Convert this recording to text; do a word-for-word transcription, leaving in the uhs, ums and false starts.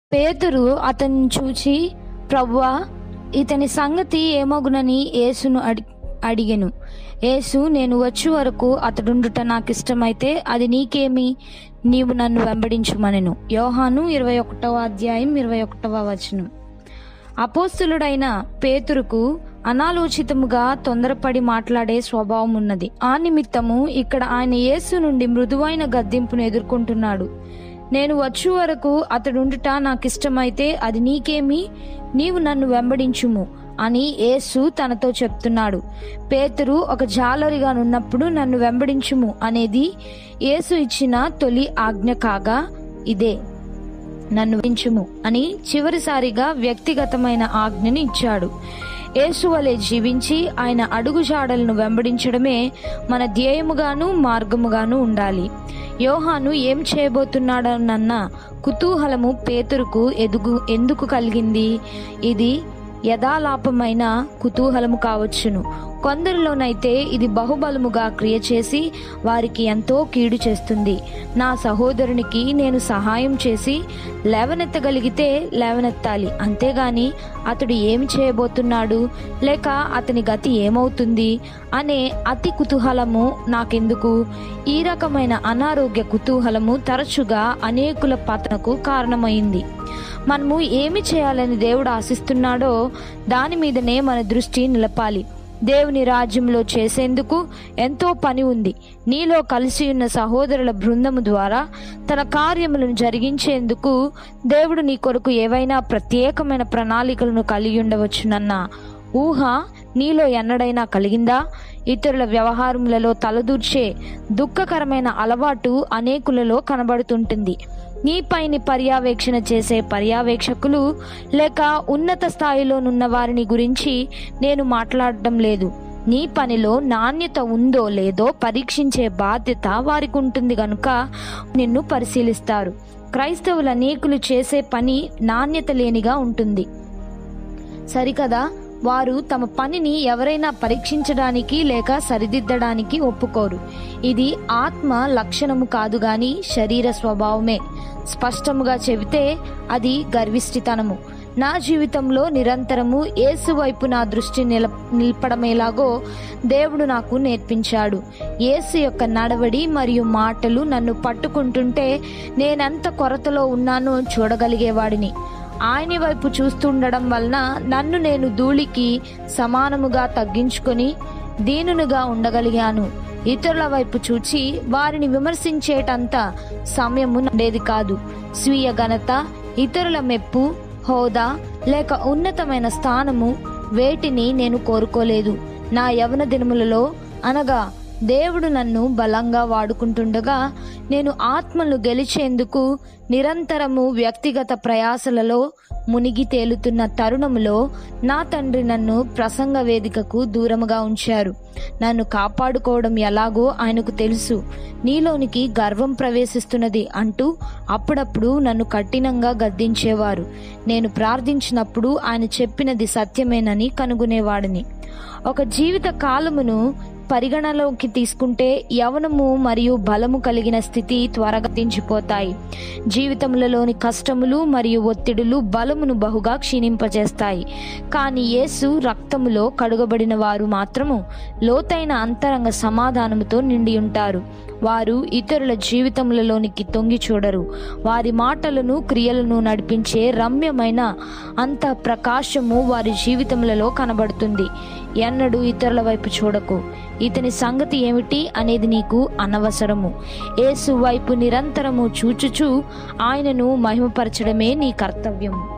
పేతురు అతన్ని చూచి, ప్రభువా, ఇతని సంగతి ఏమగునని యేసును అడి అడిగెను. యేసు, నేను వచ్చే వరకు అతడుండుట నాకు ఇష్టమైతే అది నీకేమి, నీవు నన్ను వెంబడించుమనెను. యోహాను ఇరవై ఒకటవ అధ్యాయం ఇరవై ఒకటవ వచనం. అపోస్తులుడైన పేతురుకు అనాలోచితముగా తొందరపడి మాట్లాడే స్వభావం ఉన్నది. ఆ నిమిత్తము ఇక్కడ ఆయన యేసు నుండి మృదువైన గద్దింపును ఎదుర్కొంటున్నాడు. నేను వచ్చే వరకు అతడుండుట నాకు ఇష్టమైతే అది నీకేమి, నీవు నన్ను వెంబడించుము అని యేసు తనతో చెప్తున్నాడు. పేతురు ఒక జాలరిగా నున్నప్పుడు నన్ను వెంబడించుము అనేది యేసు ఇచ్చిన తొలి ఆజ్ఞ కాగా, ఇదే నన్ను వెంబడించుము అని చివరిసారిగా వ్యక్తిగతమైన ఆజ్ఞని ఇచ్చాడు. యేసు వలె జీవించి ఆయన అడుగుజాడలను వెంబడించడమే మన ధ్యేయముగాను మార్గముగాను ఉండాలి. యోహాను ఏం చేయబోతున్నాడన్న కుతూహలము పేతురుకు ఎదుగు ఎందుకు కలిగింది? ఇది యథాలాపమైన కుతూహలము కావచ్చును. కొందరిలోనైతే ఇది బహుబలముగా క్రియ చేసి వారికి ఎంతో కీడు చేస్తుంది. నా సహోదరునికి నేను సహాయం చేసి లేవనెత్తగలిగితే లేవనెత్తాలి, అంతేగాని అతడు ఏమి చేయబోతున్నాడు లేక అతని గతి ఏమవుతుంది అనే అతి కుతూహలము నాకెందుకు? ఈ రకమైన అనారోగ్య కుతూహలము తరచుగా అనేకుల పతనకు కారణమైంది. మనము ఏమి చేయాలని దేవుడు ఆశిస్తున్నాడో దాని మీదనే మన దృష్టి నిలపాలి. దేవుని రాజ్యంలో చేసేందుకు ఎంతో పని ఉంది. నీలో కలిసి ఉన్న సహోదరుల బృందము ద్వారా తన కార్యములను జరిగించేందుకు దేవుడు నీ కొరకు ఏవైనా ప్రత్యేకమైన ప్రణాళికలను కలిగి ఉండవచ్చునన్న ఊహ నీలో ఎన్నడైనా కలిగిందా? ఇతరుల వ్యవహారములలో తలదూర్చే దుఃఖకరమైన అలవాటు అనేకులలో కనబడుతుంటుంది. నీపైని పర్యవేక్షణ చేసే పర్యవేక్షకులు లేక ఉన్నత స్థాయిలోనున్న వారిని గురించి నేను మాట్లాడటం లేదు. నీ పనిలో నాణ్యత ఉందో లేదో పరీక్షించే బాధ్యత వారికి ఉంటుంది గనుక నిన్ను పరిశీలిస్తారు. క్రైస్తవుల అనేకులు చేసే పని నాణ్యత లేనిగా ఉంటుంది, సరికదా? వారు తమ పనిని ఎవరైనా పరీక్షించడానికి లేక సరిదిద్దడానికి ఒప్పుకోరు. ఇది ఆత్మ లక్షణము కాదు గాని శరీర స్వభావమే. స్పష్టముగా చెబితే అది గర్విష్ఠితనము. నా జీవితంలో నిరంతరము యేసు వైపు నా దృష్టి నిల నిలపడమేలాగో దేవుడు నాకు నేర్పించాడు. యేసు యొక్క నడవడి మరియు మాటలు నన్ను పట్టుకుంటుంటే నేనెంత కొరతలో ఉన్నానో చూడగలిగేవాడిని. ఆయన వైపు చూస్తుండడం వలన నన్ను నేను ధూళికి సమానముగా తగ్గించుకొని దీనునిగా ఉండగలిగాను. ఇతరుల వైపు చూచి వారిని విమర్శించేటంత సమయము ఉండేది కాదు. స్వీయ ఘనత, ఇతరుల మెప్పు, హోదా లేక ఉన్నతమైన స్థానము వేటిని నేను కోరుకోలేదు. నా యవన దినములలో అనగా దేవుడు నన్ను బలంగా వాడుకుంటుండగా నేను ఆత్మను గెలిచేందుకు నిరంతరము వ్యక్తిగత ప్రయాసలలో మునిగి తేలుతున్న తరుణములో నా తండ్రి నన్ను ప్రసంగ వేదికకు దూరముగా ఉంచారు. నన్ను కాపాడుకోవడం ఎలాగో ఆయనకు తెలుసు. నీలోనికి గర్వం ప్రవేశిస్తున్నది అంటూ అప్పుడప్పుడు నన్ను కఠినంగా గద్దించేవారు. నేను ప్రార్థించినప్పుడు ఆయన చెప్పినది సత్యమేనని కనుగొనేవాడిని. ఒక జీవిత కాలమును పరిగణలోకి తీసుకుంటే యవనము మరియు బలము కలిగిన స్థితి త్వరగా దించిపోతాయి. జీవితములలోని కష్టములు మరియు ఒత్తిడులు బలమును బహుగా క్షీణింపజేస్తాయి. కానీ యేసు రక్తములో కడుగబడిన వారు మాత్రము లోతైన అంతరంగ సమాధానముతో నిండి ఉంటారు. వారు ఇతరుల జీవితములలోనికి తొంగి చూడరు. వారి మాటలను క్రియలను నడిపించే రమ్యమైన అంత ప్రకాశము వారి జీవితములలో కనబడుతుంది. ఎన్నడూ ఇతరుల వైపు చూడకు. ఇతని సంగతి ఏమిటి అనేది నీకు అనవసరము. యేసు వైపు నిరంతరము చూచుచూ ఆయనను మహిమపరచడమే నీ కర్తవ్యము.